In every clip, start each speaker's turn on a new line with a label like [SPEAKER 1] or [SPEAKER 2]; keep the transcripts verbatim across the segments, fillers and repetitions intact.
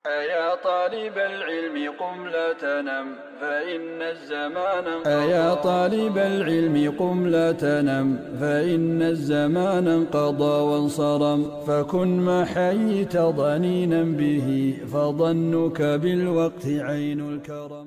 [SPEAKER 1] أيا طالب العلم قم لا تنم فإن الزمان أيا طالب العلم قم لا تنم فإن الزمان انقضى وانصرم فكن ما حييت ضنينا به فظنك بالوقت عين الكرم.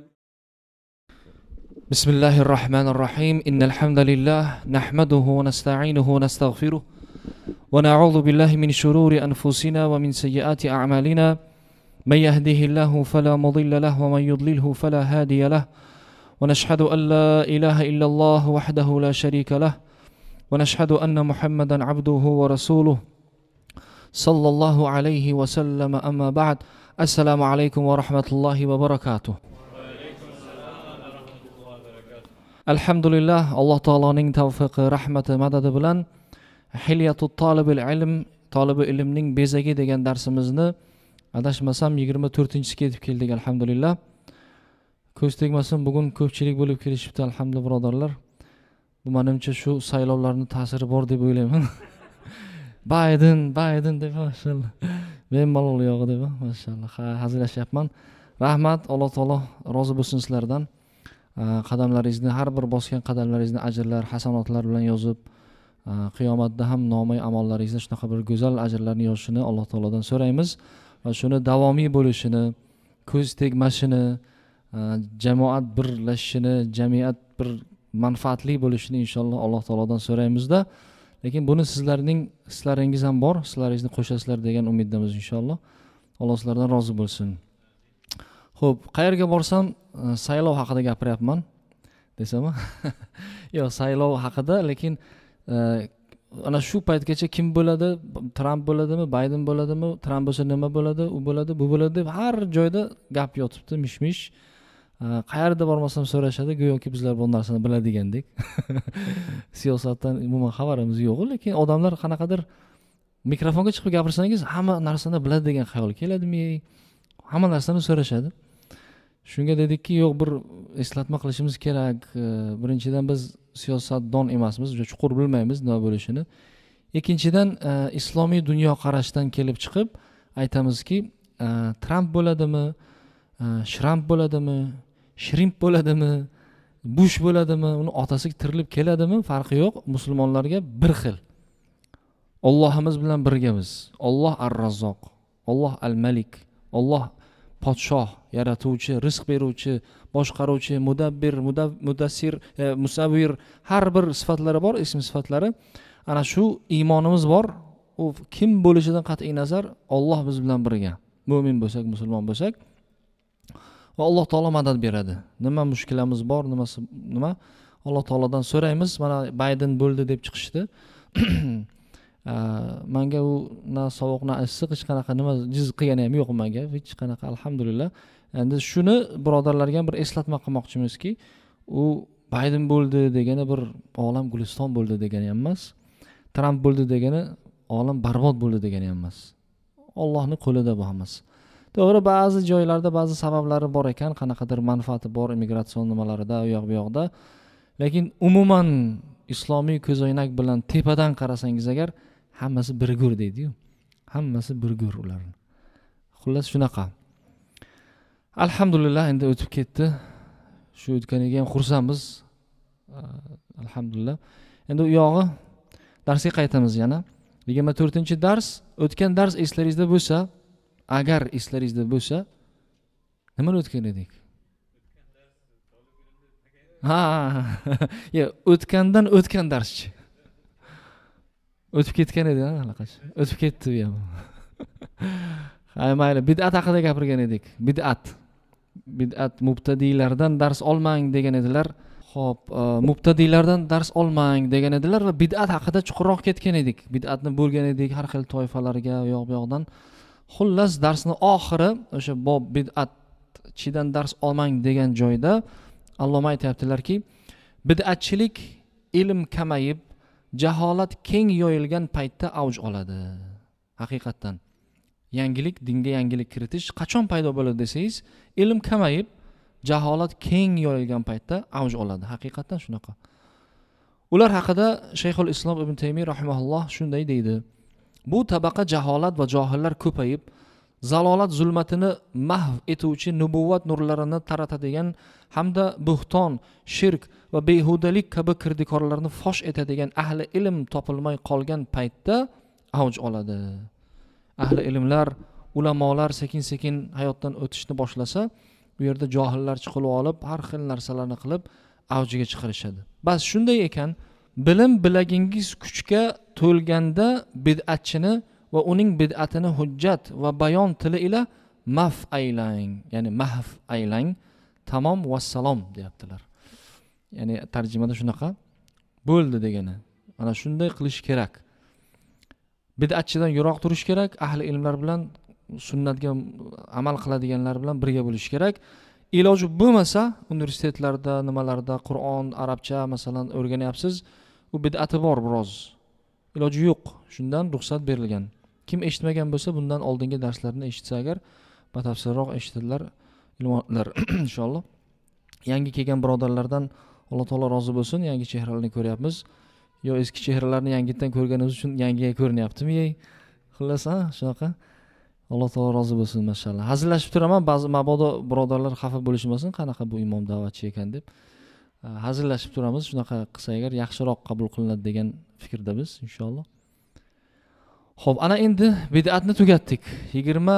[SPEAKER 2] بسم الله الرحمن الرحيم. إن الحمد لله نحمده ونستعينه ونستغفره ونعوذ بالله من شرور أنفسنا ومن سيئات أعمالنا. من يهده الله فلا مضل له ومن يضلله فلا هادي له ونشهد أن لا إله إلا الله وحده لا شريك له ونشهد أن محمدا عبده ورسوله صلى الله عليه وسلم. أما بعد. السلام عليكم ورحمة الله وبركاته. Alhamdulillah, Alloh taoloning tavfiqi, rahmati, madadi bilan Hilyatut tolibil ilm, tolibi ilmning bezagi degan darsimizni adashmasam yigirma to'rtinchisiga yetib keldik. Alhamdulillah. Ko'z tegmasin, bugun ko'pchilik bo'lib kelishibdi, alhamdulillah birodarlar. Bu menimcha shu saylovlarning ta'siri bor deb o'ylayman. Biden, Biden deb maşallah. Men malol yog'i deb maşallah. Ha, hazillashyapman. Rahmat, Alloh taolo rozi bo'lsin sizlardan. Qadamlaringizni, har bir bosgan qadamlaringizni ajrlar, hasanotlar bilan yozib, qiyomatda ham nomay amollaringizda shunaqa bir go'zal ajrlarni yozishini Alloh taolodan so'raymiz va shuni davomiy bo'lishini, ko'z tegmashini, jamoat birlashishini, jamiyat bir manfaatli bo'lishini inshaalloh Alloh taolodan so'raymizda. Lekin buni sizlarning hislaringiz ham bor, sizlaringizni qo'shasizlar degan umiddamiz inshaalloh. Alloh sizlardan rozi bo'lsin. Xo'p, qayerga borsam saylov haqida gapiryapman desam, yo'q, saylov haqida, lekin ana shu paytgacha kim bo'ladi, Trump bo'ladimi, Biden bo'ladimi, Trump bo'lsa nima bo'ladi, u bo'ladi, bu bo'ladi deb har joyda gap yotibdi, mish-mish. Qayerda bormasam so'rashadi, go'yoki bizlar bu narsani biladigandek. Siyosatdan umuman xabarimiz yo'q, lekin odamlar qanaqadir mikrofonga chiqib gapirsangiz hamma narsani biladi degan xayol keladimi? Hamma narsani so'rashadi. Shunga dedikki, yo'q, bir eslatma qilishimiz kerak. Birinchidan biz siyosatdon emasmiz, juda chuqur bilmaymiz nima bo'lishini. Ikkinchidan islomiy dunyo qarashdan kelib chiqib aytamizki, Trump bo'ladimi, Shramp bo'ladimi, Shrimp bo'ladimi, Bush bo'ladimi, uni otasi tirilib keladimi, farqi yo'q. Musulmonlarga bir xil. Allohimiz bilan birgamiz. Alloh Ar-Razzoq, Alloh Al-Malik, Alloh podshoh, yaratuvchi, rizq beruvchi, boshqaruvchi, mudabbir, mudassir, e, musavvir, har bir sifatlari bor, ism sifatlari. Ana shu iymonimiz bor. U kim bo'lishidan qat'iy nazar Alloh biz bilan birga. Mu'min bo'lsak, musulmon bo'lsak, va Alloh taolo madad beradi. Nima mushkulamiz bor, nimasi nima? Alloh taolodan so'raymiz. Mana Biden bo'ldi deb chiqishdi. Menga u na sovuq na issiq hech qanaqa nima jiz qilgani ham yo'q menga, hech qanaqa, alhamdulillah. Endi shuni birodarlarga bir eslatma qilmoqchimizki, u Biden bo'ldi degani bir olam guliston bo'ldi degani ham emas. Trump bo'ldi degani olam barbod bo'ldi degani ham emas. Allohning qo'lida bu hammasi. To'g'ri, ba'zi joylarda ba'zi sabablari bor ekan, qanaqadir manfaati bor immigratsion nimalarida, u yoq bu yoqda. Lekin umuman islomiy ko'zoynak bilan tepadan qarasangiz agar hammasi birgur deydi-yu. Hammasi birgur ularni. Xullas shunaqa. Alhamdulillah, endi o'tib ketdi. Shu o'tganiga ham xursandmiz. Alhamdulillah. Endi u yog'i darsga qaytamiz yana. yigirma to'rtinchi dars, o'tgan dars eslaringizda bo'lsa, agar eslaringizda bo'lsa, nima o'tgan edik? Ha, ya o'tgandan o'tgan darschi. O'tib ketgan edi, ha, allaqach. O'tib ketdi bu ham. Hay, mayli, bid'at haqida gapirgan edik. Bid'at. Bid'at mubtadiylardan dars olmang degan edilar. Xo'p, mubtadiylardan dars olmang degan edilar va bid'at haqida chuqurroq ketgan edik. Bid'atni bo'lgan edik har xil toifalarga, u yoq bu yoqdan. Xullas, darsning oxiri o'sha bob bid'atchidan dars olmang degan joyda Alloh aytayaptilarki, bid'atchilik ilm kamayib, jaholat keng yoyilgan paytda avj oladi. Haqiqatan yangilik, dinga yangilik kiritish qachon paydo bo'ladi desangiz, ilm kamayib, jaholat keng yoyilgan paytda avj oladi. Haqiqatan shunaqa. Ular haqida Shayxul Islom Ibn Taymiy rahimahulloh shunday deydi: Bu tabaqa jaholat va johillar ko'payib, zalolat zulmatini mahv etuvchi nubuvat nurlarini taratadigan hamda buxton, shirk va behudalik kabi kirdikorlarni fosh etadigan ahli ilm topilmay qolgan paytda avj oladi. Ahli ilmlar, ulamolar sekin-sekin hayotdan o'tishni boshlasa, bu yerda johillar chiqib olib, har xil narsalarni qilib avjiga chiqarishadi. Bas shunday ekan, bilim bilagingiz kuchga to'lganda bid'atchini va uning bid'atini hujjat va bayon tili ila maf aylang, ya'ni mahv aylang. Tamom vassalom deyaptilar. Ya'ni tarjimada shunaqa bo'ldi degani. Mana shunday qilish kerak. Bid'atchidan yiroq turish kerak, ahli ilmlar bilan sunnatga amal qiladiganlar bilan birga bo'lish kerak. Iloji bo'lmasa, universitetlarda, nimalarda Qur'on, arabcha masalan o'rganyapsiz, u bid'ati bor biroz. Iloji yo'q. Shundan ruxsat berilgan. Kim eshitmagan bo'lsa, bundan oldingi darslarni eshitsa agar batafsilroq eshitadilar ilmlar inshaalloh. Yangi kelgan birodarlardan Alloh taolo rozi bo'lsin, yangi chehralarni ko'ryapmiz. Yo eski chehralarni yangitdan ko'rganimiz uchun yangiga ko'rinyaptimi? Xullas, ha, shunaqa. Alloh taolo rozi bo'lsin, mashallah. Hazillashib turaman, ba'zi mabodo birodarlar xafa bo'lishmasin, qanaqa bu imom da'vatchi ekan deb. Hazillashib turamiz, shunaqa qilsa agar yaxshiroq qabul qilinadi degan fikrda biz inshaalloh. Xo'p, ana endi bid'atni tugatdik. yigirma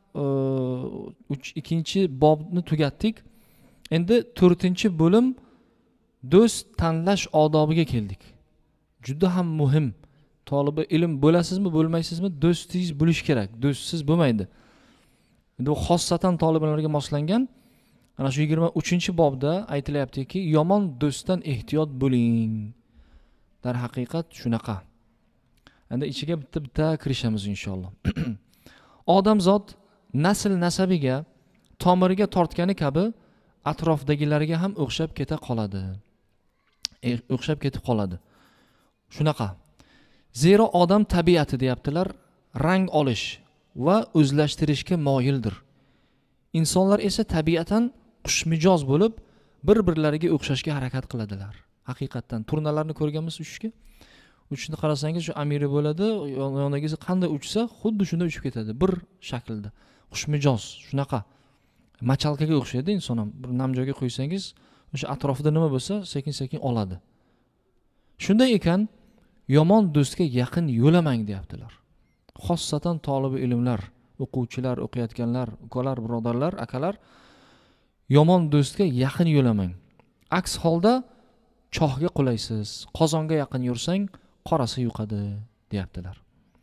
[SPEAKER 2] ikkinchi bobni tugatdik. Endi to'rtinchi bo'lim do'st tanlash odobiga keldik. Juda ham muhim. Tolibi ilm bo'lasizmi, bo'lmaysizmi, do'stingiz bo'lish kerak. Do'stsiz bo'lmaydi. Endi bu xossatan talab ilmlarga moslangan. Ana shu yigirma uchinchi bobda aytilyaptiki, yomon do'stdan ehtiyot bo'ling. Dar haqiqat shunaqa. Endi ichiga bitta-bitta kirishamiz inshaalloh. Odamzod nasl nasabiga, tomiriga tortgani kabi atrofdagilarga ham o'xshab keta qoladi. E, o'xshab ketib qoladi. Shunaqa. Zero odam tabiati deyaptilar, rang olish va o'zlashtirishga moyildir. Insonlar esa tabiatan xushmijoz bo'lib, bir-birlariga o'xshashga harakat qiladilar. Haqiqatan turnalarni ko'rganmiz uchishga. Uchishni qarasangiz shu amiri bo'ladi, yonidagisi qanday uchsa, xuddi shunday uchib ketadi, bir shaklda. Xushmijoz, shunaqa. Machalkaga o'xshaydi inson ham. Bir namjoyga qo'ysangiz, o'sha atrofida nima bo'lsa, sekin-sekin oladi. Shunday ekan, yomon do'stga yaqin yo'lamang deyaptilar. Xossatan tolibi ilmlar, o'quvchilar, o'qiyotganlar, ukalar, birodarlar, akalar yomon do'stga yaqin yo'lamang. Aks holda chohga qulaysiz. Qozonga yaqin yursang, qorasi yuqadi deyaptilar.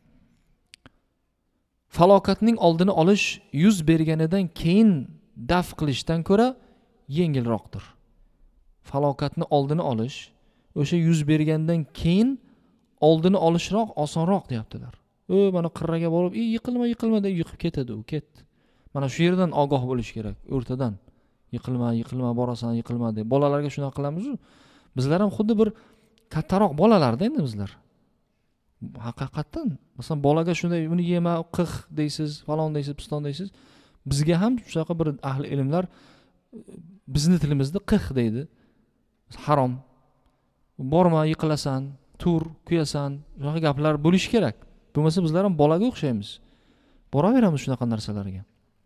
[SPEAKER 2] Falokatning oldini olish yuz berganidan keyin daf qilishdan ko'ra yengilroqdir. Falokatni oldini olish o'sha yuz bergandan keyin oldini olishroq osonroq deyaptilar. O mana qirraga borib, "Ey yiqilma, yiqilma" deb yiqib ketadi u, ketdi. Mana shu yerdan ogoh bo'lish kerak, o'rtadan. Yiqilma, yiqilma, borasan, yiqilma deb. Bolalarga shuna qilamiz-ku. Bizlar ham xuddi bir kattaroq bolalarda endi bizlar. Haqiqatan, masalan, bolaga shunday uni yema, qih deysiz, falon deysiz, piston deysiz. Bizga ham shunaqa bir ahli ilmlar bizni tilimizda qih deydi. Harom. Borma, yiqilasan, tur, kuyasan, shunaqa gaplar bo'lish kerak. Bo'lmasa bizlar ham bolaga o'xshaymiz. Boraveramiz shunaqa narsalarga.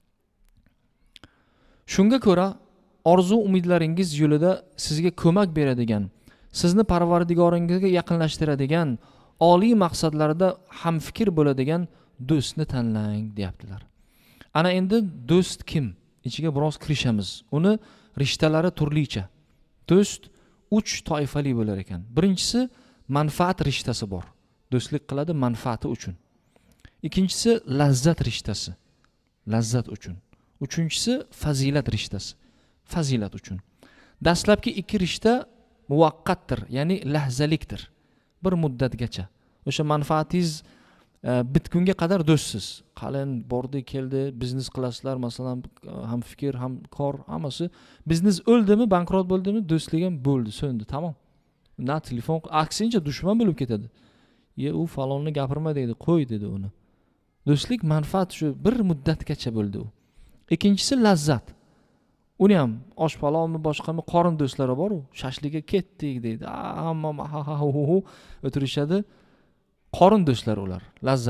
[SPEAKER 2] Shunga ko'ra, orzu umidlaringiz yo'lida sizga ko'mak beradigan, sizni Parvardigoringizga yaqinlashtiradigan, oliy maqsadlarda hamfikr bo'ladigan do'stni tanlang deyaptilar. Ana endi do'st kim? Ichiga biroz kirishamiz. Uni rishtalari turlicha. Do'st uch toifali bo'lar ekan. Birinchisi manfaat rishtasi bor. Do'stlik qiladi manfaati uchun. Ikkinchisi lazzat rishtasi. Lazzat uchun. Uchinchisi fazilat rishtasi. Fazilat uchun. Dastlabki ikki rishta muvaqqatdir, ya'ni lahzalikdir. Bir muddatgacha. O'sha manfaatingiz e, bitgunga qadar do'stsiz. Qalin bordi, keldi, biznes qilasizlar, masalan, ham fikr, ham kor, hammasi. Biznes o'ldimi, bankrot bo'ldimi, do'stlik ham bo'ldi, so'ndi, tamom. Na telefon, aksincha dushman bo'lib ketadi. Ye, u falonni gapirma deydi, qo'y dedi uni. Do'stlik manfaat shu bir muddatgacha bo'ldi u. Ikkinchisi lazzat. Uni ham osh palonmi, boshqami qorin do'stlari bor u. Shashlikka ketdik deydi. Hamma ha ha hu hu o'tirishadi. Qorin do'stlar ular. Lazzat.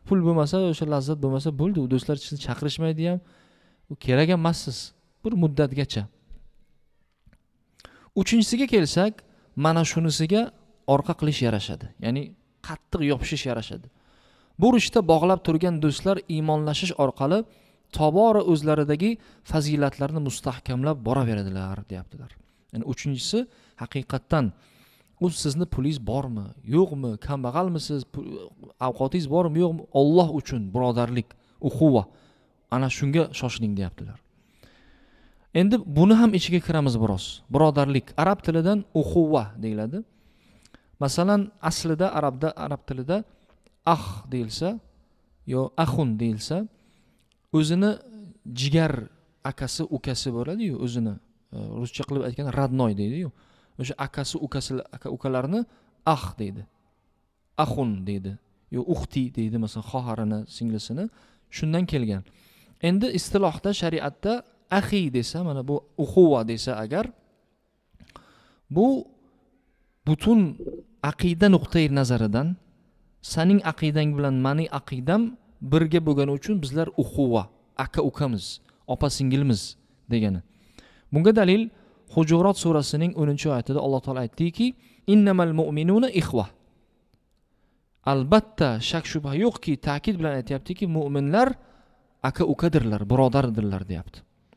[SPEAKER 2] Pul bo'lmasa, o'sha lazzat bo'lmasa bo'ldi, u do'stlar sizni chaqirishmaydi ham, u kerak emassiz bir muddatgacha. Uchinchisiga kelsak, mana shunisiga orqa qilish yarashadi. Ya'ni qattiq yopishish yarashadi. Bu rishta bog'lab turgan do'stlar iymonlashish orqali tobora o'zlaridagi fazilatlarni mustahkamlab boraveradilar, deyaptilar. Ya'ni uchinchisi haqiqatdan u sizni pulingiz bormi, yo'qmi, kambag'almisiz, ovqatingiz bormi, yo'qmi, Alloh uchun birodarlik, uxuva. Ana shunga shoshiling deyaptilar. Endi buni ham ichiga kiramiz biroz. Birodarlik arab tilidan uxuva deyiladi. Masalan, aslida arabda arab tilida ah deyilsa, yo axun deyilsa, o'zini jigar akasi ukasi bo'ladi-yu, o'zini ruscha qilib aytganda radnoy deydi-yu. O'sha akasi ukasi aka ukalarni ah deydi. Axun deydi. Yo uxti deydi, masalan, xoharini, singlisini. Shundan kelgan. Endi istilohda, shariatda axi desa, mana bu uxuva desa agar, bu butun aqida nuqtai nazaridan sening aqidang bilan mening aqidam birga bo'lgani uchun bizlar uxuva, aka ukamiz, opa singilmiz degani. Bunga dalil Hujurat surasining o'ninchi oyatida Alloh taolo aytdiki, innamal mu'minuna ikhwa. Albatta shak shubha yo'qki, ta'kid bilan aytayaptiki, mu'minlar aka ukadirlar, birodardirlar deyapti.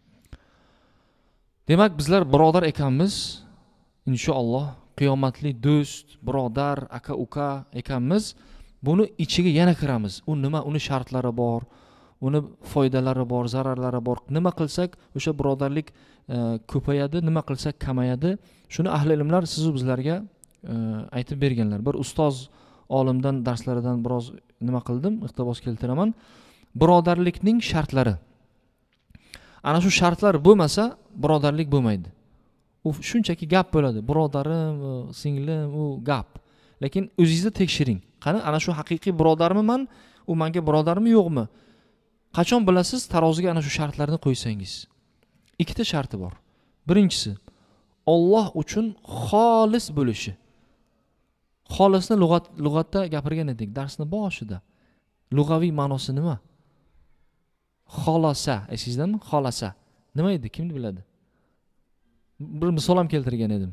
[SPEAKER 2] Demak, bizlar birodar ekanmiz. Inshaalloh qiyomatli do'st, birodar, aka uka ekanmiz. Buni ichiga yana kiramiz. U nima, uni shartlari bor, uni foydalari bor, zararlari bor. Nima qilsak o'sha birodarlik e, ko'payadi, nima qilsak kamayadi. Shuni ahli ilmlar siz bizlarga e, aytib berganlar. Bir ustoz olimdan darslaridan biroz nima qildim, iqtibos keltiraman. Birodarlikning shartlari. Ana shu shartlar bo'lmasa, birodarlik bo'lmaydi. U shunchaki gap bo'ladi. Birodarim, singlim, u gap. Lekin o'zingizni tekshiring. Qani ana shu haqiqiy birodarmiman, u menga birodarmi yo'qmi? Qachon bilasiz? Taroziga ana shu shartlarni qo'ysangiz. Ikkita sharti bor. Birinchisi, Alloh uchun xolis bo'lishi. Xolisni lug'at lug'atda gapirgan edik darsning boshida. Lug'aviy ma'nosi nima? Xolasa, esizdami? Xolasa. Nima edi? Kim biladi? Bir misol ham keltirgan edim.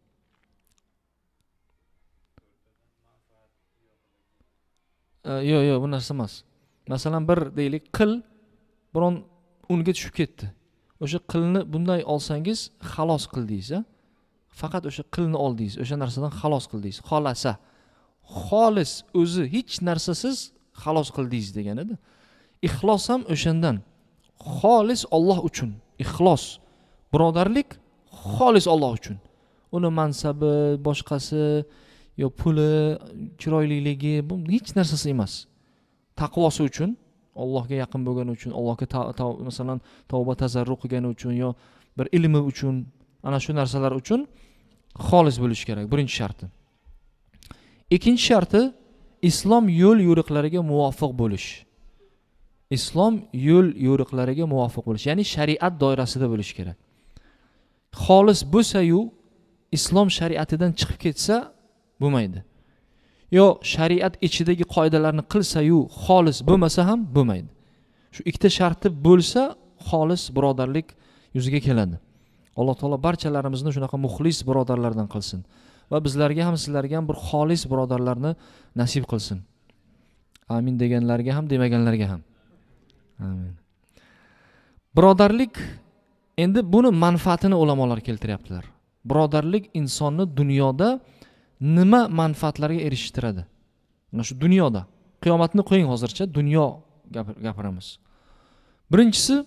[SPEAKER 2] Yo'q, yo'q, bu narsa emas. Masalan, bir deylik, qil biron unga tushib ketdi. O'sha qilni bunday olsangiz, xalos qildingiz, a? Faqat o'sha qilni oldingiz, o'sha narsadan xalos qildingiz. Xolasa. Xolis o'zi hech narsasiz xalos qildingiz degan edi. Ixlos ham o'shandan. Xolis Alloh uchun. Ixlos. Birodarlik xolis Alloh uchun. Uni mansabi, boshqasi, yo puli, chiroyliligi, bu hech narsasi emas. Taqvosi uchun, Allohga yaqin bo'lgani uchun, Allohga masalan tavba tazarru qilgani uchun yo bir ilmi uchun, ana shu narsalar uchun xolis bo'lish kerak. Birinchi sharti. Ikkinchi sharti islom yo'l yo'riqlariga muvofiq bo'lish. Islom yo'l yo'riqlariga muvofiq bo'lish, ya'ni shariat doirasida bo'lish kerak. Xolis bo'lsa-yu, islom shariatidan chiqib ketsa bo'lmaydi. Yo shariat ichidagi qoidalarni qilsa-yu, xolis bo'lmasa ham bo'lmaydi. Shu ikkita sharti bo'lsa, xolis birodarlik yuziga keladi. Alloh taolo barchalarimizni shunaqa muxlis birodarlardan qilsin va bizlarga ham sizlarga ham bir xolis birodarlarni nasib qilsin. Amin deganlarga ham, demaganlarga ham. Amin. Birodarlik, endi buni manfaatini ulamolar keltiryaptilar. Birodarlik insonni dunyoda nima manfaatlarga erishtiradi? Mana shu dunyoda. Qiyomatni qo'ying hozircha, dunyo gapiramiz. Birinchisi,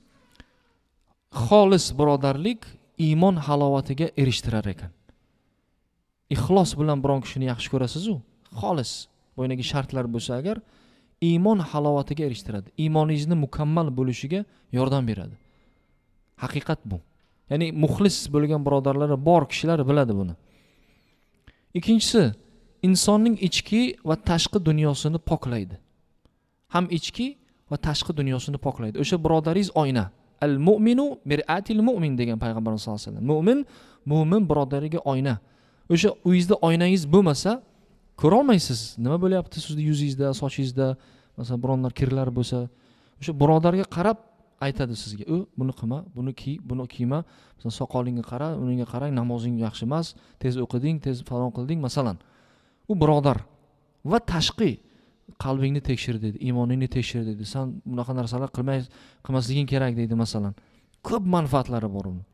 [SPEAKER 2] xolis birodarlik iymon halovatiga erishtirar ekan. Ixlos bilan biron kishini yaxshi ko'rasiz-ku, xolis bo'ynagi shartlar bo'lsa agar, iymon halovatiga erishtiradi. Iymoningizni mukammal bo'lishiga yordam beradi. Haqiqat bu. Ya'ni muxlis bo'lgan birodarlari bor kishilar biladi buni. Ikkinchisi, insonning ichki va tashqi dunyosini poklaydi. Ham ichki va tashqi dunyosini poklaydi. O'sha birodaringiz oyna. Al-mu'minu mir'atil mu'min degan payg'ambarimiz sollallohu alayhi vasallam. Mu'min mu'min birodariga oyna. O'sha uyingizda oynangiz bo'lmasa, ko'ra olmaysiz. Nima bo'lyapti sizning yuzingizda, sochingizda, masalan bironlar kirlari bo'lsa, o'sha birodarga qarab aytadi sizga, "U buni qilma, buni kiy, buni kiyma. Masalan soqolingga qara, uningga qarang, namozing yaxshi emas, tez o'qiding, tez falon qilding", masalan. U birodar va tashqi qalbingni tekshir dedi, iymoningni tekshir dedi. Sen bunaqa narsalar qilmay qilmasliging kerak deydi masalan. Ko'p manfaatlari bor uni.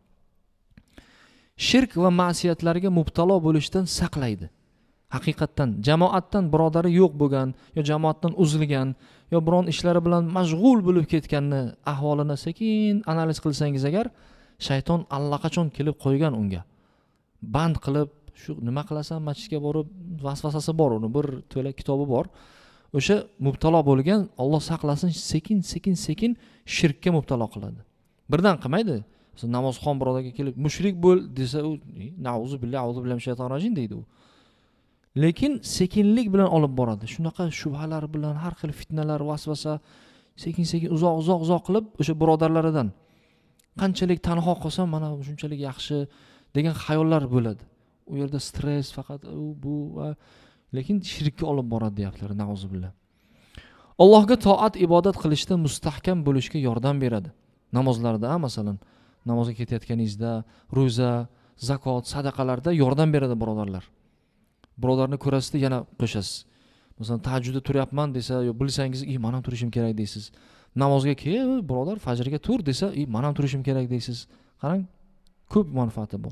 [SPEAKER 2] Shirk va ma'siyatlarga mubtalo bo'lishdan saqlaydi. Haqiqatdan jamoatdan birodari yo'q bo'lgan, yo jamoatdan uzilgan, yo biron ishlari bilan mashg'ul bo'lib ketganni ahvolini sekin analiz qilsangiz agar, shayton allaqachon kelib qo'ygan unga. Band qilib, shu nima qilasan, masjidga borib, vasvasasi bor uni, bir to'la kitobi bor. O'sha mubtalo bo'lgan, Alloh saqlasin, sekin sekin sekin shirkka mubtalo qiladi. Birdan qilmaydi. Masalan namozxon birodarga kelib mushrik bo'l desa, u nauzu billahi, auzu billahi shaytonir rojim deydi u. Lekin sekinlik bilan olib boradi. Shunaqa shubhalar bilan, har xil fitnalar, vasvasa, sekin-sekin uzoq-uzoq uzoq qilib o'sha birodarlaridan qanchalik tanho qolsam, mana shunchalik yaxshi degan xayollar bo'ladi. U yerda stress faqat u bu va lekin shirkka olib boradi deyaptilar, nauzu billah. Allohga toat ibodat qilishda mustahkam bo'lishga yordam beradi. Namozlarda, masalan, namozga ketayotganingizda, ro'za, zakot, sadaqalarda yordam beradi birodarlar. Birodarni ko'rasizda yana qo'shasiz. Masalan, tahajjudda turyapman desa, yo bilsangiz, "Ey, men ham turishim kerak" deysiz. Namozga kel, birodar, fajrga tur desa, "Ey, men ham turishim kerak" deysiz. Qarang, ko'p manfaati bor.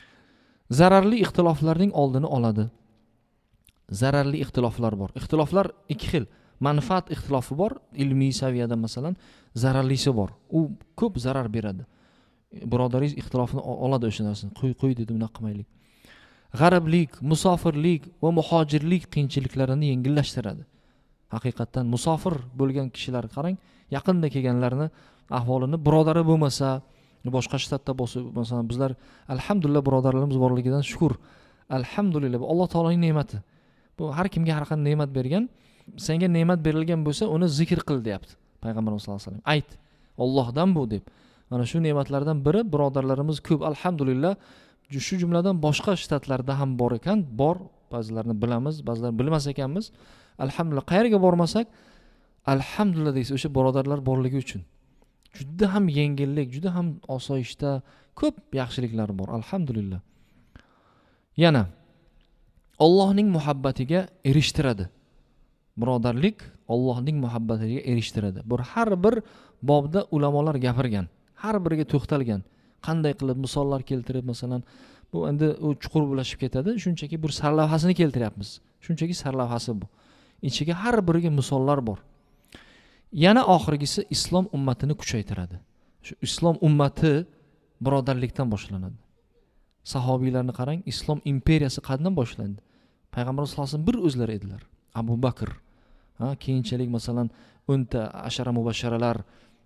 [SPEAKER 2] Zararli ixtiloflarning oldini oladi. Zararli ixtiloflar bor. Ixtiloflar ikki xil. Manfaat ixtilofi bor, ilmiy saviyada masalan, zararlisi bor. U ko'p zarar beradi. Birodaringiz ixtilofini oladi o'sha narsani. Qo'y, qo'y dedi, bunaqa qilmaylik. G'ariblik, musofirlik va muhojirlik qiyinchiliklarini yengillashtiradi. Haqiqatan musofir bo'lgan kishilar qarang, yaqinda kelganlarni ahvolini birodari bo'lmasa, boshqa shtatda bo'lsa, masalan bizlar alhamdulillah birodarlarimiz borligidan shukr. Alhamdulillah, bu Alloh taoloning ne'mati. Bu har kimga har qanday ne'mat bergan. Senga ne'mat berilgan bo'lsa, uni zikr qil deyapti Payg'ambarimiz sollallohu alayhi vasallam. Ayt, Allohdan bu deb. Mana shu ne'matlardan biri birodarlarimiz ko'p, alhamdulillah. Shu jumladan boshqa shtatlarda ham bor ekan, bor, ba'zilarini bilamiz, ba'zilarini bilmas ekanmiz. Alhamdulillah, qayerga bormasak, alhamdulillah deysiz, o'sha birodarlar borligi uchun. Juda ham yengillik, juda ham osoyishta, ko'p yaxshiliklar bor, alhamdulillah. Yana Allohning muhabbatiga erishtiradi. Birodarlik Allohning muhabbatiga erishtiradi. Bu har bir bobda ulamolar gapirgan, har biriga to'xtalgan. Qanday qilib misollar keltirib, masalan, bu endi u chuqurlashib ketadi. Shunchaki bir sarlavhasini keltiryapmiz. Shunchaki sarlavhasi bu. Ichiga har biriga misollar bor. Yana oxirgisi islom ummatini kuchaytiradi. Shu islom ummati birodarlikdan boshlanadi. Sahobiylarni qarang, islom imperiyasi qandan boshlandi? Payg'ambarimiz sollallohu alayhi vasallam bir o'zlari edilar. Abu Bakr, ha, keyinchalik masalan o'nta ashara mubashsharalar,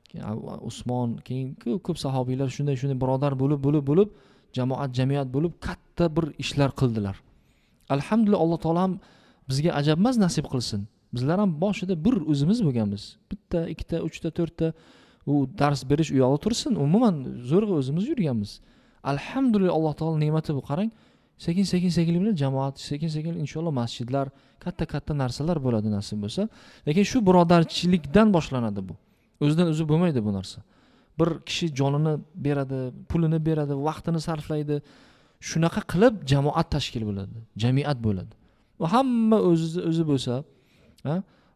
[SPEAKER 2] Usmon, keyin ko'p sahobiylar shunday shunday birodar bo'lib, bo'lib, bo'lib, jamoat, jamiyat bo'lib katta bir ishlar qildilar. Alhamdulillah, Alloh taolo ham bizga ajab emas nasib qilsin. Bizlar ham boshida bir o'zimiz bo'lganmiz. Bitta, ikkita, uchta, to'rtta u dars berish u yoqda tursin, umuman zo'rg'a o'zimiz yurganmiz. Alhamdulillah, Alloh taolo ne'mati bu. Qarang, sekin sekin sekin bilan jamoat, sekin sekin inshaalloh masjidlar, katta-katta narsalar bo'ladi nasib bo'lsa. Lekin shu birodarchilikdan boshlanadi bu. O'zidan o'zi bo'lmaydi bu narsa. Bir kishi jonini beradi, pulini beradi, vaqtini sarflaydi. Shunaqa qilib jamoat tashkil bo'ladi, jamiyat bo'ladi. Va hamma o'zi o'zi bo'lsa, ha?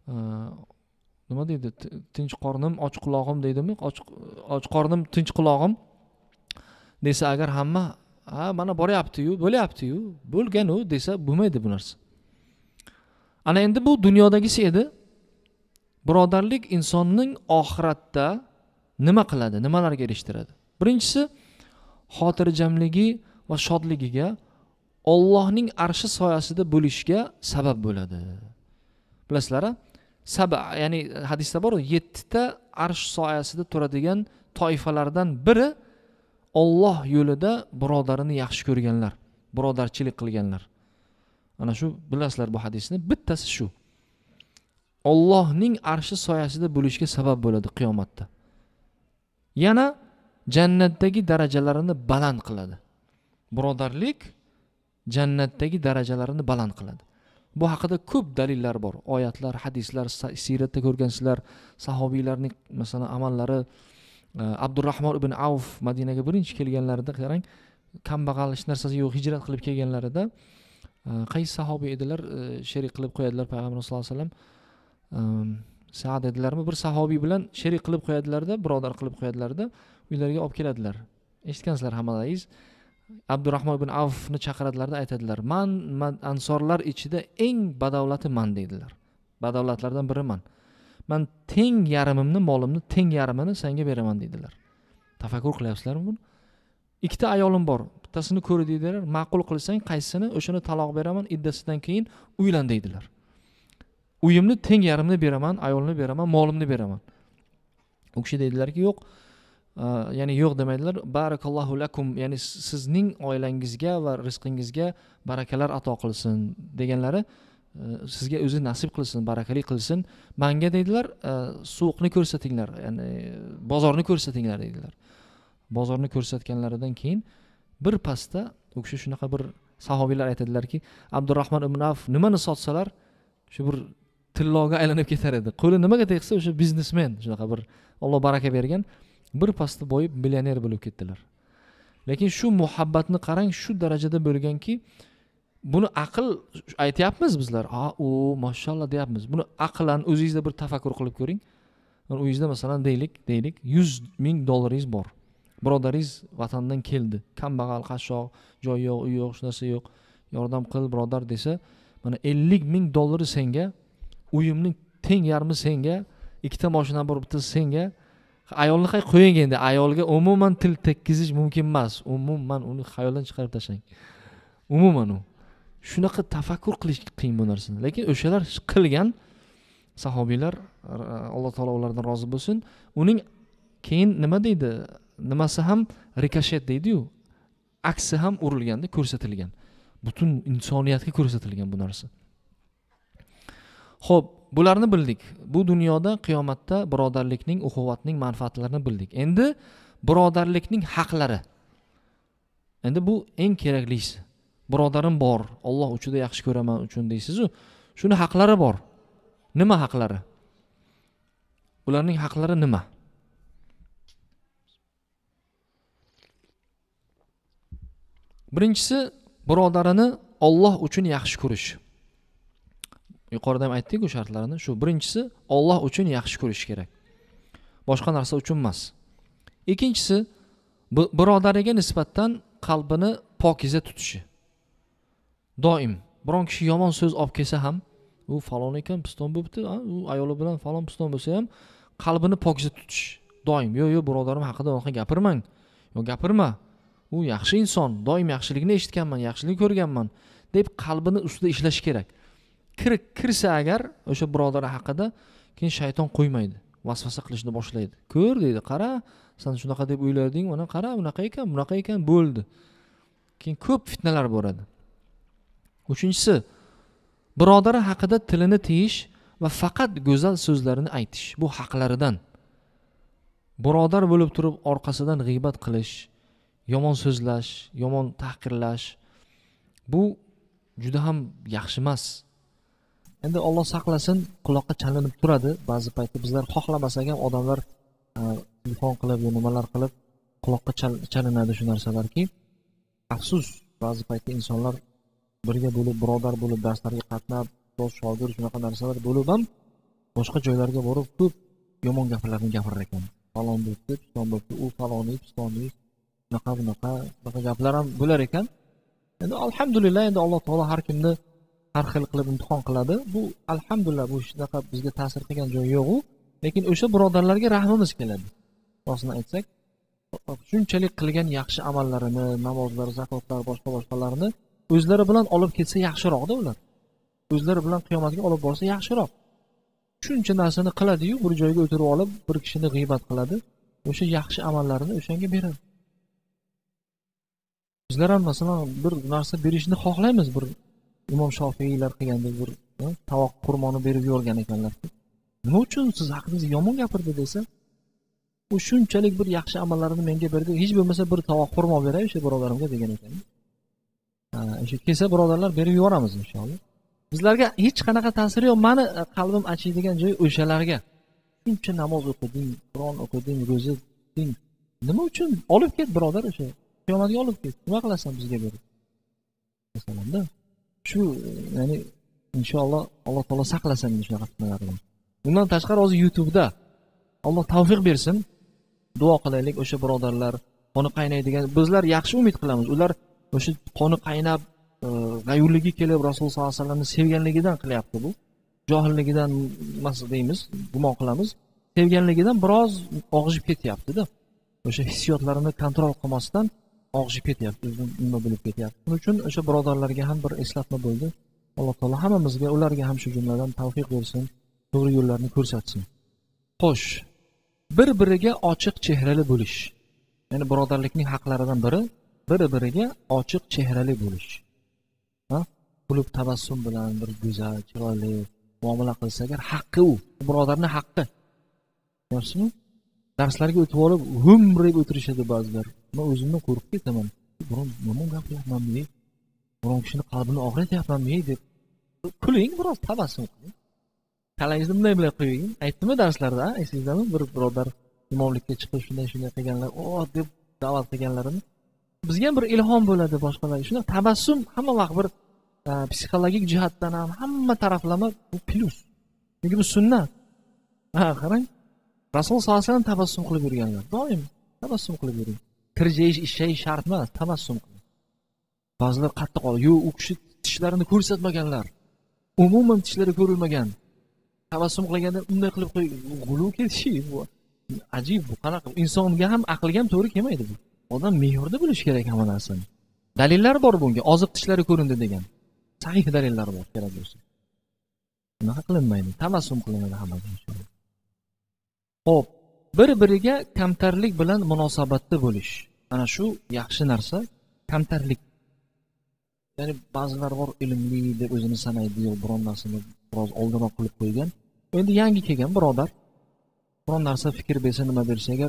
[SPEAKER 2] Nima deydi? Tinch qornim, och quloqim deydimi? Och och qornim, tinch quloqim desa agar hamma, ha, mana boryapti-yu, bo'lyapti-yu, bo'lgan-u desa bo'lmaydi bu narsa. Ana endi bu dunyodagisi edi. Birodarlik insonning oxiratda nima qiladi, nimalarga erishtiradi? Birinchisi, xotirjamligi va shodligiga, Allohning arshi soyasida bo'lishga sabab bo'ladi. Bilasizlar, sab'a, ya'ni hadisda bor, yetti ta arsh soyasida turadigan toifalardan biri Alloh yo'lida birodarini yaxshi ko'rganlar, birodarchilik qilganlar. Ana shu bilasizlar bu hadisni, bittasi shu. Allohning arshi soyasida bo'lishga sabab bo'ladi qiyomatda. Yana jannatdagi darajalarini baland qiladi. Birodarlik jannatdagi darajalarini baland qiladi. Bu haqida ko'p dalillar bor. Oyatlar, hadislar, siyratda ko'rgansizlar, sahobiylarning masalan amallari. Abdurrahmon ibn Avf Madinaga birinchi kelganlarida qarang, kambag'al hech narsasi yo'q hijrat qilib kelganlarida qaysi sahobiy edilar, sherik qilib qo'yadilar payg'ambar sollallohu alayhi vasallam. Sa'd edilarmi, bir sahobiy bilan sherik qilib qo'yadilarda, birodar qilib qo'yadilarda, uylariga olib keladilar. Eshitgansizlar hammalaringiz. Abdurrahmon ibn Avfni chaqiradilarda, aytadilar: "Man, man ansorlar ichida eng badavlati man" dedilar. Badavlatlardan biri man. Man teng yarimimni, molimni teng yarimini senga beraman dedilar. Tafakkur qilyapsizlarmi buni? Ikkita ayolim bor. Bittasini ko'ri dedilar. Ma'qul qilsang qaysini, o'shani taloq beraman, iddasidan keyin uylan dedilar. Uyimni teng yarimni beraman, ayolni beraman, molimni beraman. U kishi dedilarki, yo'q. Ya'ni yo'q demaydilar. Barakallohu lakum, ya'ni sizning oilangizga va rizqingizga barakalar ato qilsin deganlari, sizga o'zi nasib qilsin, barakali qilsin. Menga dedilar, suuqni ko'rsatinglar, ya'ni bozorni ko'rsatinglar dedilar. Bozorni ko'rsatganlaridan keyin bir pastda u kishi shunaqa bir sahobiylar aytadilarki, Abdurrahmon ibn Avf nimani sotsalar shu bir tilloga aylanib ketar edi. Qo'li nimaga tegsa o'sha biznesmen, shunaqa bir Alloh baraka bergan, bir pastda boyib millioner bo'lib ketdilar. Lekin shu muhabbatni qarang, shu darajada bo'lganki, buni aql aytyapmiz bizlar. Ha, o, mashallah deyapmiz. Buni aqlan o'zingizda bir tafakkur qilib ko'ring. Uyingizda masalan deylik, deylik yuz ming dollaringiz bor. Birodaringiz vatandan keldi. Kambag'al, qashshoq, joy yo'q, uy yo'q, hech narsa yo'q. Yordam qil birodar desa, mana ellik ming dollari senga, uyimning teng yarmi senga, ikkita mashina bor, bittasi senga. Ayolni qo'y qo'ying endi. Ayolga umuman til tekkizish mumkin emas. Umuman uni xayoldan chiqarib tashlang. Umuman u. Shunaqa tafakkur qilish qiyin bu narsani. Lekin o'shalar qilgan sahobiylar, Alloh taolo ulardan rozi bo'lsin. Uning keyin nima deydi? Nimasi ham rikoshet deydi-yu. Aksi ham urilganda ko'rsatilgan. Butun insoniyatga ko'rsatilgan bu narsa. Xo'p, bularni bildik. Bu dunyoda qiyomatda birodarlikning, ukhuvatning manfaatlarini bildik. Endi birodarlikning haqlari. Endi bu eng keraklisi. Birodarim bor, Alloh uchun yaxshi ko'raman uchun deysiz-ku. Shuni haqlari bor. Nima haqlari? Ularning haqlari nima? Birinchisi, birodarini Alloh uchun yaxshi ko'rish. Yuqorida ham aytdik o'sha shartlarni. Shu birinchisi, Alloh uchun yaxshi ko'rish kerak. Boshqa narsa uchun emas. Ikkinchisi, birodariga nisbatan qalbini pokiza tutishi. Doim biron kishi yomon so'z olib kelsa ham, u falon ekan, piston bo'pti, u ayoli bilan falon piston bo'lsa ham qalbini pokiza tutish. Doim, yo yo birodarim haqida unaqa gapirmang. Yo gapirma. U yaxshi inson, doim yaxshilikni eshitganman, yaxshilik ko'rganman deb qalbini ustida ishlash kerak. Kir kirsa agar o'sha birodari haqida, keyin shayton qo'ymaydi, vasvasa qilishni boshlaydi. Ko'r deydi, qara, sen shunaqa deb o'ylarding, mana qara, bunaqa ekan, bunaqa ekan, bo'ldi. Keyin ko'p fitnalar bo'ladi. Uchinchisi, birodari haqida tilini tiyish va faqat go'zal so'zlarini aytish. Bu haqlaridan. Birodar bo'lib turib orqasidan g'iybat qilish, yomon so'zlash, yomon tahqirlash, bu juda ham yaxshi emas. Endi Alloh saqlasin, quloqqa chalinib turadi. Ba'zi paytda bizlar xohlamasak ham odamlar telefon qilib, nimalar qilib quloqqa chalinadi shu narsalarki, afsus, ba'zi paytda insonlar birga bo'lib, birodar bo'lib, darslarga qatnab, ustoz, shogird shunaqa narsalar bo'lib ham boshqa joylarga borib ko'p yomon gaplarni gapirar ekan. Falon bo'pti, piston bo'pti, u faloniy, pistoniy, bunaqa bunaqa, bunaqa gaplar ham bo'lar ekan. Endi alhamdulillah, endi Alloh taolo har kimni har xil qilib imtihon qiladi. Bu alhamdulillah, bu shunaqa bizga ta'sir qilgan joyi yo'q u. Lekin o'sha birodarlarga rahmimiz keladi. Rostini aytsak, shunchalik qilgan yaxshi amallarini, namozlar, zakotlar, boshqa boshqalarini o'zlari bilan olib ketsa yaxshiroqda ular. O'zlari bilan qiyomatga olib borsa yaxshiroq. Shuncha narsani qiladi-yu, bir joyga o'tirib olib, bir kishini g'iybat qiladi. O'sha yaxshi amallarini o'shanga beradi. Bizlar ham masalan bir narsa berishni xohlaymiz, bir Imom Shofiylar qilgandek bir tovoq xurmoni berib yuborgan ekanlar. Nima uchun siz haqingizda yomon gapirdi desa, u shunchalik bir yaxshi amallarini menga berdi, hech bo'lmasa bir tovoq xurmo beray o'sha birodarimga degan ekan. Ha, o'sha kelsa birodarlar berib yuboramiz inshaalloh. bizlarga hech qanaqa ta'siri yo'q. Mani qalbim achiydigan joyi o'shalarga. Shuncha namoz o'qiding, Qur'on o'qiding, ro'za tutding. Nima uchun? Olib ket birodar o'sha. Qiyomatga olib ket. Nima qilasan bizga berib? Masalanda shu, ya'ni inshaalloh Alloh taolo saqlasin shunaqa fitnalardan. Bundan tashqari hozir YouTube'da Alloh tavfiq bersin. Duo qilaylik o'sha birodarlar, qoni qaynaydigan. Bizlar yaxshi umid qilamiz. Ular o'sha qoni qaynab, g'ayurligi kelib Rasululloh sollallohu alayhi vasallamni sevganligidan qilyapti bu. Johilligidan emas deymiz, gumon qilamiz. Sevganligidan biroz og'ishib ketyapti-da. O'sha hissiyotlarini kontrol qilmasdan og'ishib ketyapti, nima bo'lib ketyapti. Shuning uchun o'sha birodarlarga ham bir eslatma bo'ldi. Alloh taolo hammamizga, ularga ham shu jumladan tavfiq bersin, to'g'ri yo'llarni ko'rsatsin. Xo'sh, bir-biriga ochiq chehrali bo'lish. Ya'ni birodarlikning haqlaridan biri bir-biriga ochiq chehrali bo'lish. Ha? Kulib tabassum bilan bir go'zal, chiroyli muomala qilsa agar haqqi u, birodarning haqqi. Ko'rsizmi? Darslarga o'tib olib, humrib o'tirishadi ba'zilar. Men o'zimdan qo'rqib ketaman. Biron nima gapiryapmanmi? Biron kishini qalbini og'rityapmanmi deb. Kuling, biroz tabassum qiling. Kalangizni bunday bilan qo'ying. Aytdimmi darslarda, eslaysizmi? Bir birodar imomlikka chiqib shunday shunday qilganlar, "O" deb da'vat qilganlarini bizga ham bir ilhom bo'ladi boshqalarga. Shuna tabassum hamma vaqt bir psixologik jihatdan ham hamma taraflama bu plus. Chunki bu sunnat. Ha, qarang. Rasul sollallohu alayhi vasallam tabassum qilib yurganlar. Doim tabassum qilib yuring. Tirjayish, ishlayish shart emas, tabassum qiling. Ba'zilar qattiq ol, "Yo'q, u kishi tishlarini ko'rsatmaganlar. Umuman tishlari ko'rilmagan. Tabassum qilganda unday qilib qo'y, g'ulu ketishi bu. Ajib bu. Qanaqa insonga ham aqlga ham to'g'ri kelmaydi bu. Odam me'yorda bo'lish kerak hamma narsani. Dalillar bor bunga. Oziq tishlari ko'rindi degan. Sahih dalillar bor kerak bo'lsa. Bunaqa qilinmaydi. Tabassum qilinadi hammaga inshaalloh. Xo'p, bir-biriga kamtarlik bilan munosabatda bo'lish. Ana shu yaxshi narsa, kamtarlik. Ya'ni ba'zilar bor ilmli deb o'zini sanaydi, yo'q biron narsani biroz oldinroq qilib qo'ygan. Endi yangi kelgan birodar biron narsa fikr bersa, nima bersa agar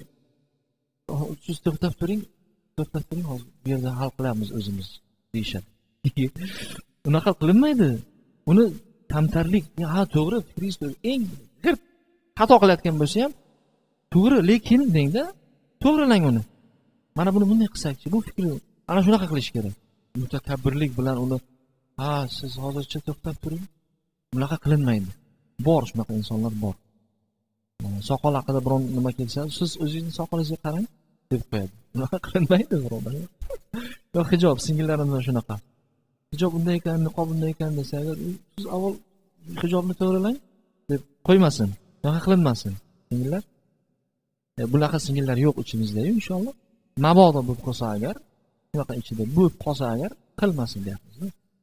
[SPEAKER 2] siz to'xtab turing, to'xtab turing, hozir bu yerda hal qilamiz o'zimiz deyishadi. Unaqa qilinmaydi. Uni kamtarlik, ha to'g'ri, fikringiz to'g'ri. Eng bir xato qilayotgan bo'lsa ham to'g'ri, lekin dengda, to'g'rilang uni. Mana buni bunday qilsak-chi, bu fikr ana shunaqa qilish kerak. Mutakabbirlik bilan uni, ha, siz hozircha to'xtab turing. Bunaqa qilinmaydi. Bor shunaqa insonlar bor. Soqol haqida biron nima kelsa, siz o'zingizni soqolingizga qarang deb qo'yadi. Bunaqa qilinmaydi, birodarlar. Yo hijob, singillarimizda shunaqa. Hijob bunday ekan, niqob bunday ekan desa, agar siz avval hijobni to'g'rilang deb qo'ymasin. Bunaqa qilinmasin. Singillar. E, bunaqa singillar yo'q ichimizda, inshaalloh. Mabodo bo'lib qolsa agar, bunaqa ichida bo'lib qolsa agar, qilmasin deyapmiz.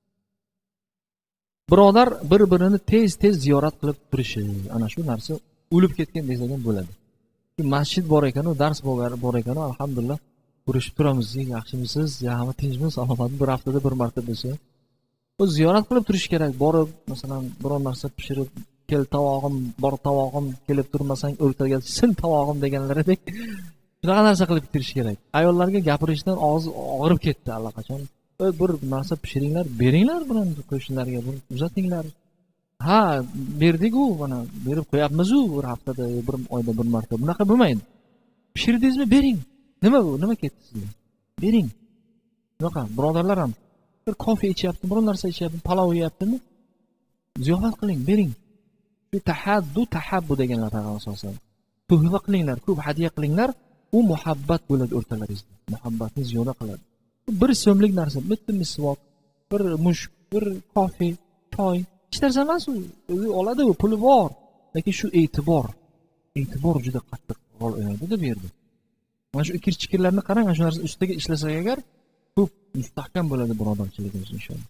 [SPEAKER 2] Birodar bir-birini tez-tez ziyorat qilib turishi, ana shu narsa o'lib ketgan desagan bo'ladi. Masjid bor ekan, dars bor ekan, alhamdulillah ko'rishib turamiz. Yaxshimisiz, yaxmi, tinchmi, salomatmi, bir haftada bir marta bo'lsa. Bu ziyorat qilib turish kerak. Borib, masalan, biron narsa pishirib, kel tavog'im, bor tavog'im kelib turmasang o'rtaga sin tavog'im deganlaridek shunaqa narsa qilib turish kerak. Ayollarga gapirishdan og'iz og'rib ketdi allaqachon. Bir narsa pishiringlar, beringlar bilan qo'shnilarga, uzatinglar. Ha, berdik-ku, mana berib qo'yapmiz-ku bir haftada, bir oyda bir marta. Bunaqa bo'lmaydi. Pishirdingizmi, bering. Nima bu? Nima ketdi sizga? Bering. Bunaqa birodarlar ham bir kofe ichyapti, biron narsa ichyapti, palov yeyaptimi? Ziyofat qiling, bering. Shu tahaddu tahabbu deganlar tag'in asosan. Tuhfa qilinglar, ko'p hadiya qilinglar, u muhabbat bo'ladi o'rtalaringizda. Muhabbatni ziyoda qiladi. Bir so'mlik narsa, bitta misvok, bir mushk, bir kofe, choy, hech narsa emas u. O'zi oladi, u puli bor. Lekin shu e'tibor, e'tibor juda qattiq rol o'ynaydi bu yerda. Mana shu ikir-chikirlarni qarang, shu narsa ustiga ishlasak agar, ko'p mustahkam bo'ladi birodarchiligimiz inshaalloh.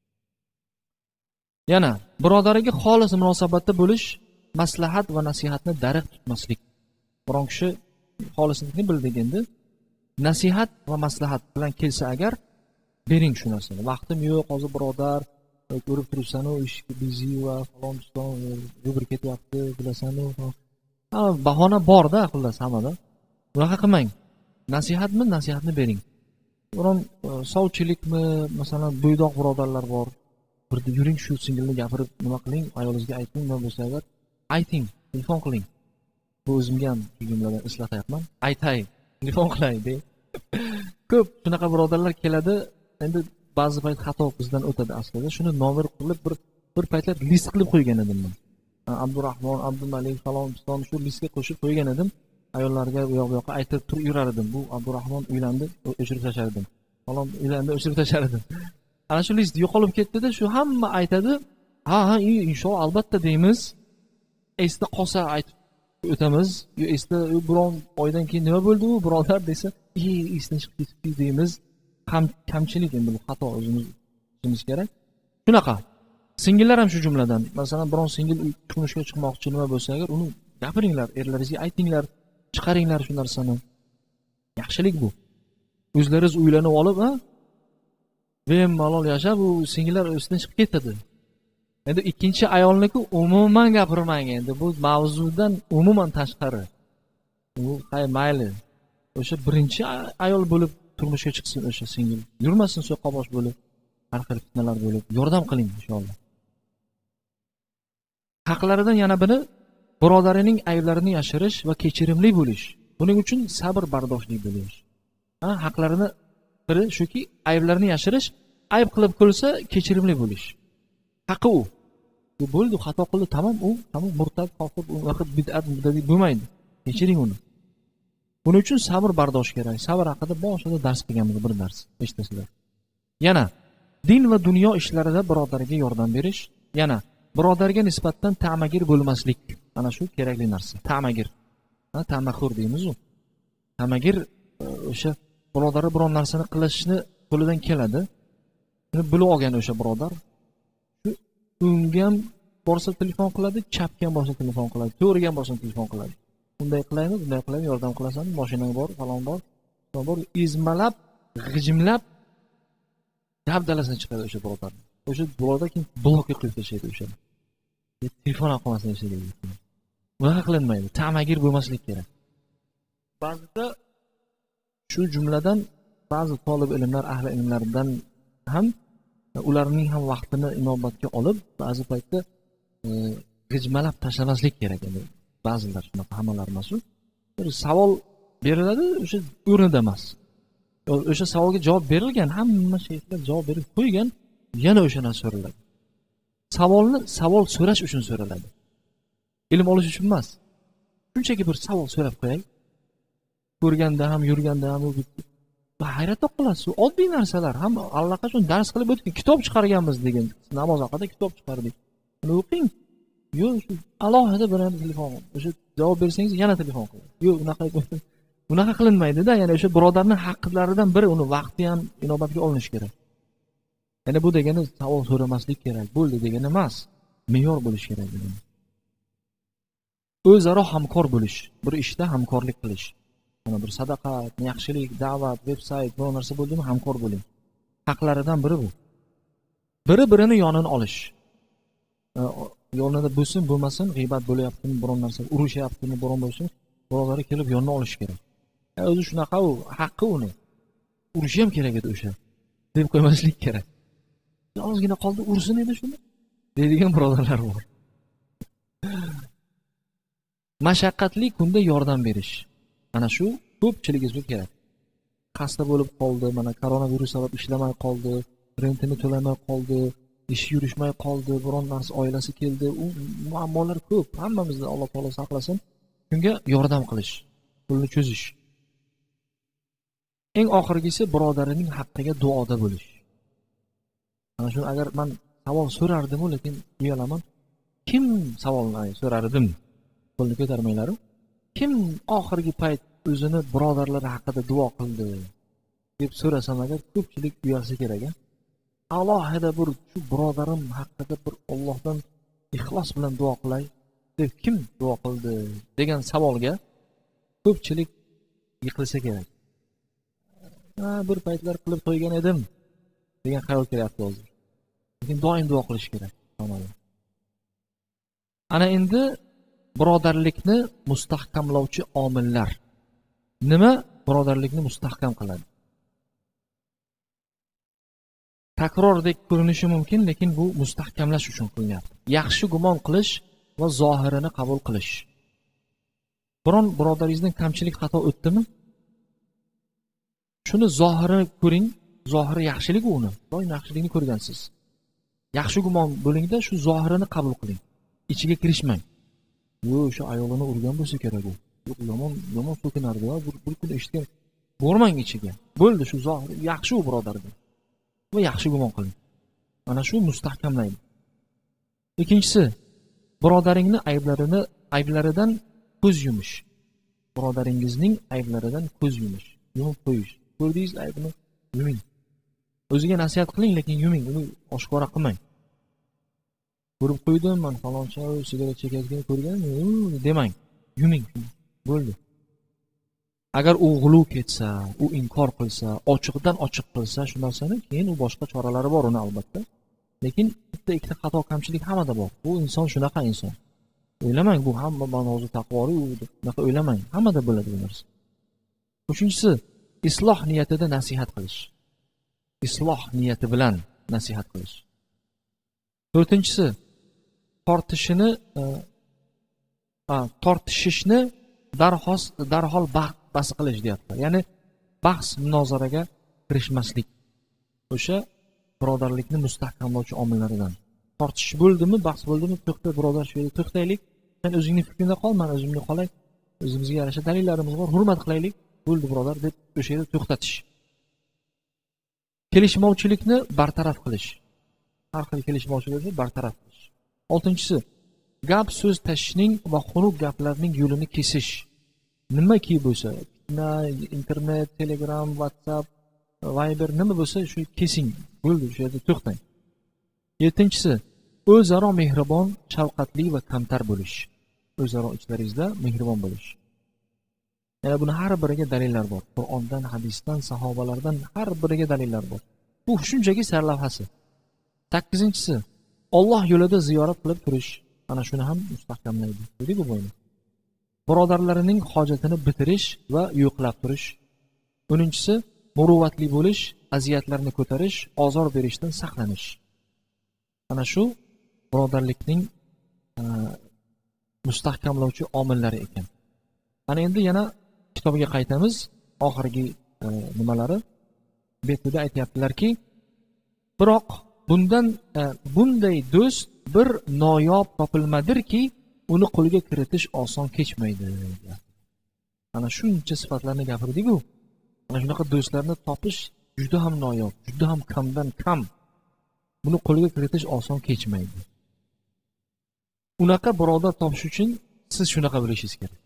[SPEAKER 2] Yana birodariga xolis munosabatda bo'lish, maslahat va nasihatni dariq tutmaslik. Biron kishi xolislikni bildik endi. Nasihat va maslahat bilan kelsa agar, bering shu narsani. Vaqtim yo'q, hozir birodar, ko'rib turibsan-ku, ishga bizi va falon piston, yugurib ketyapti, bilasan-ku. Ha, bahona bor-da, xullas hammada. Bunaqa qilmang. Nasihatmi, nasihatni bering. Biron sovchilikmi, masalan, bo'ydoq birodarlar bor. birda yuring, shu singilni gapirib nima qiling, ayolingizga ayting, nima bo'lsa agar ayting, telefon qiling. Bu o'zimga ham shu jumladan eslatyapman. Aytay, telefon qilay deb. Ko'p shunaqa birodarlar keladi. Endi ba'zi payt xato bizdan o'tadi aslida. Shuni nomer qilib bir bir paytlar list qilib qo'ygan edim men. Abdurahmon, Abdumalik falon piston shu listga qo'shib qo'ygan edim. Ayollarga u yoq bu yoqqa aytib turib yurar edim. Bu Abdurahmon uylandi, o'chirib tashlar edim. Falon uylandi, o'chirib tashlar edim. Ana shu list yo'qolib ketdi-da, shu hamma aytadi. Ha, ha, inshaalloh albatta deymiz. Esda qolsa aytib o'tamiz. Yo esda biron oydan keyin nima bo'ldi u birodar desa, "Ey, esdan chiqib ketibdi" deymiz. Ham kamchilik endi bu xato o'zimiz qilishimiz kerak. Shunaqa. Singillar ham shu jumladan. Masalan, biron singil turmushga chiqmoqchi nima bo'lsa agar, uni gapiringlar, erlaringizga aytinglar, chiqaringlar shu narsani. Yaxshilik bu. O'zlaringiz uylanib olib, ha? Bemalol yashab, u singillar o'zidan chiqib ketadi. Endi ikkinchi ayolniki umuman gapirmang endi. Bu mavzudan umuman tashqari. U qay mayli. O'sha birinchi ayol bo'lib turmushga chiqsin o'sha singil. Yurmasin so'qqabosh bo'lib, har xil fitnalar bo'lib, yordam qiling inshaalloh. Haqlaridan yana biri birodarining ayblarini yashirish va kechirimli bo'lish. Buning uchun sabr bardoshli bo'lish. Ha, haqlarini biri shuki, ayblarini yashirish, ayb qilib qo'ysa kechirimli bo'lish. Haqqi u. Bu bo'ldi, xato qildi, tamom, u tamom murtad, kofir, u vaqt bid'at muddaviy bo'lmaydi. Kechiring uni. Buning uchun sabr bardosh kerak. Sabr haqida boshida dars qilganmiz, bir dars, eshitasizlar. Yana din va dunyo ishlarida birodariga yordam berish, yana birodarga nisbatan ta'magir bo'lmaslik. Ana shu kerakli narsa. Ta'magir. Ha, ta'mahur deymiz u. Ta'magir o'sha birodari biron narsani qilishni qo'lidan keladi. Uni bilib olgan o'sha birodar. Shu unga ham borsa telefon qiladi, chapga ham borsa telefon qiladi, to'g'riga ham borsa telefon qiladi. Bunday qilaymi, bunday qilaymi, yordam qilasanmi, mashinang bor, falon bor, falon bor, izmalab, g'ijimlab dabdalasini chiqadi o'sha birodar. O'sha birodar keyin blokka qo'yib tashlaydi o'shani. Telefon aqlamasini ishlaydi. Bunaqa qilinmaydi. Ta'magir bo'lmaslik kerak. Ba'zida shu jumladan ba'zi talab ilmlar, ahli ilmlardan ham ularning ham vaqtini inobatga olib, ba'zi paytda e, g'ijmalab tashlamaslik kerak endi. Ba'zilar shunaqa, hammalar emas. Bir savol beriladi, o'sha o'rnida emas. O'sha savolga javob berilgan, hamma shayxlar javob berib qo'ygan, yana o'sha narsa so'raladi. Savolni savol so'rash uchun so'raladi. Ilm olish uchun emas. Shunchaki bir savol so'rab qo'yay. Ko'rganda ham, yurganda ham u hayratda qolasiz. Oddiy narsalar, ham allaqachon dars qilib o'tgan, kitob chiqarganmiz degan. Namoz haqida kitob chiqardik. Uni o'qing. Yo'q, shu alohida bir telefon. O'sha javob bersangiz yana telefon qiling. Yo'q, unaqa unaqa qilinmaydi-da. Ya'ni o'sha birodarning haqqlaridan biri, uni vaqti ham inobatga olinish kerak. Ya'ni bu degani savol so'ramaslik kerak, bo'ldi degani emas. Me'yor bo'lish kerak degani. O'zaro hamkor bo'lish, bir ishda hamkorlik qilish. Mana bir sadaqa, yaxshilik, da'vat, veb-sayt, bu narsa bo'ldimi, hamkor bo'ling. Haqlaridan biri bu. Biri-birini yonini olish. Yo'lida bo'lsin, bo'lmasin, g'iybat bo'layaptimi, biron narsa urushyaptimi, biron bo'lsin, birovlari kelib yonini olish kerak. O'zi shunaqa u, haqqi uni. Urishi ham kerak edi o'sha. Deb qo'ymaslik kerak. Ozgina qoldi, ursin edi shuni. Deydigan birodarlar bor. Mashaqqatli kunda yordam berish. Ana shu ko'pchiligimizga kerak. Xasta bo'lib qoldi, mana koronavirus sabab ishlamay qoldi, rentini to'lamay qoldi, ish yurishmay qoldi, biron narsa oilasi keldi, u muammolar ko'p. Hammamizni Alloh taolo saqlasin. Shunga yordam qilish, pulni cho'zish. Eng oxirgisi birodarining haqqiga duoda bo'lish. Mana shuni agar men savol so'rardim, lekin uyalaman. Kim savolni so'rardim? Qo'lni ko'tarmanglar. Kim oxirgi payt o'zini birodarlari haqida duo qildi deb so'rasam agar ko'pchilik uyalsa kerak. Alohida bir shu birodarim haqida bir Allohdan ixlos bilan duo qilay deb kim duo qildi degan savolga ko'pchilik yiqilsa kerak. Ha, bir paytlar qilib qo'ygan edim degan xayol kelyapti hozir. Lekin doim duo qilish kerak. Ana endi birodarlikni mustahkamlovchi omillar. Nima birodarlikni mustahkam qiladi? takrordek ko'rinishi mumkin, lekin bu mustahkamlash uchun qilinyapti. Yaxshi gumon qilish va zohirini qabul qilish. Biron birodaringizdan kamchilik xato o'tdimi? Shuni zohirini ko'ring, zohiri yaxshilik uni, doim yaxshilikni ko'rgansiz. Yaxshi gumon bo'lingda shu zohirini qabul qiling. Ichiga kirishmang. Yo, shu ayolini urgan bo'lsa kerak u. Yo'q, yomon, yomon so'kinardi, bir bir kun eshitgan. Bormang ichiga. Bo'ldi, shu zohir yaxshi u birodarga. Va yaxshi gumon qiling. Mana shu mustahkamlaydi. Ikkinchisi, birodaringni ayblarini, ayblaridan ko'z yumish. Birodaringizning ayblaridan ko'z yumish, yumib qo'yish. Ko'rdingiz aybini yuming. O'ziga nasihat qiling, lekin yuming, uni oshkora qilmang. Ko'rib qo'ydim, men faloncha sigaret chekayotganini ko'rganman, demang. Yuming. Bo'ldi. Agar u g'ulu ketsa, u inkor qilsa, ochiqdan ochiq qilsa, shu narsani keyin u boshqa choralari bor uni albatta. Lekin bitta ikkita xato kamchilik hammada bor. Bu inson shunaqa inson. O'ylamang, bu hamma manozi taqvori u bunaqa o'ylamang. Hammada bo'ladi bu narsa. Uchinchisi, isloh niyatida nasihat qilish. Isloh niyati bilan nasihat qilish. To'rtinchisi, tortishini a tortishishni darhol darhol bahs qilish deyapti. Ya'ni bahs munozaraga kirishmaslik. O'sha birodarlikni mustahkamlovchi omillaridan. Tortish bo'ldimi, bahs bo'ldimi, to'xta birodar, shu yerda to'xtaylik. Sen o'zingning fikringda qol, men o'zimga qolay. O'zimizga yarasha dalillarimiz bor, hurmat qilaylik. Bo'ldi birodar deb o'sha yerda to'xtatish. Kelishmovchilikni bartaraf qilish. Har xil kelishmovchilikni bartaraf qilish. Oltinchisi, gap so'z tashishning va xunuk gaplarning yo'lini kesish. Nimaki bo'lsa, internet, Telegram, WhatsApp, Viber nima bo'lsa shu kesing. Bo'ldi, shu yerda to'xtang. Yettinchisi, o'zaro mehribon, shafqatli va kamtar bo'lish. O'zaro ichlaringizda mehribon bo'lish. Yana buni har biriga dalillar bor. Qur'ondan, hadisdan, sahobalardan har biriga dalillar bor. Bu shunchaki sarlavhasi. sakkizinchisi, Alloh yo'lida ziyorat qilib turish. Ana shuni ham mustahkamlaydi. Dedi-ku bo'yni. Birodarlarining hojatini bitirish va yo'qlab turish. o'ninchisi, muruvvatli bo'lish, aziyatlarni ko'tarish, ozor berishdan saqlanish. Ana shu birodarlikning mustahkamlovchi omillari ekan. Ana endi yana kitobga qaytamiz. Oxirgi nimalari betida aytayaptilarki, biroq bundan bunday do'st bir noyob topilmadirki, uni qo'lga kiritish oson kechmaydi. Ana shuncha sifatlarni gapirdik-ku. Ana shunaqa do'stlarni topish juda ham noyob, juda ham kamdan kam. Buni qo'lga kiritish oson kechmaydi. Unaqa birodar topish uchun siz shunaqa bo'lishingiz kerak.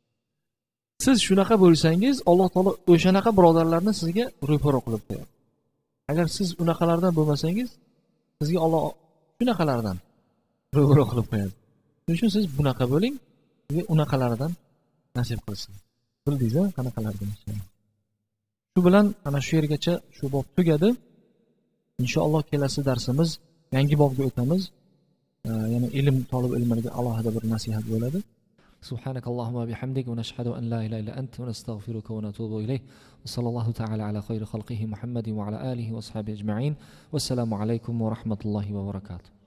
[SPEAKER 2] Siz shunaqa bo'lsangiz, Alloh taolo o'shanaqa birodarlarni sizga ro'paro qilib qo'yadi. Agar siz unaqalardan bo'lmasangiz, sizga Alloh shunaqalardan ro'paro qilib qo'yadi. Shuning uchun siz bunaqa bo'ling, sizga unaqalardan nasib qilsin. Bildingiz-a, qanaqalardan inshaalloh. Shu bilan ana shu yergacha shu bob tugadi. Inshaalloh kelasi darsimiz yangi bobga o'tamiz. Ya'ni ilm talab ilmlariga alohida bir nasihat bo'ladi.
[SPEAKER 3] سبحانك اللهم وبحمدك ونشهد أن لا إله إلا أنت ونستغفرك ونتوب إليه وصلى الله تعالى على خير خلقه محمد وعلى آله وأصحابه أجمعين والسلام عليكم ورحمة الله وبركاته.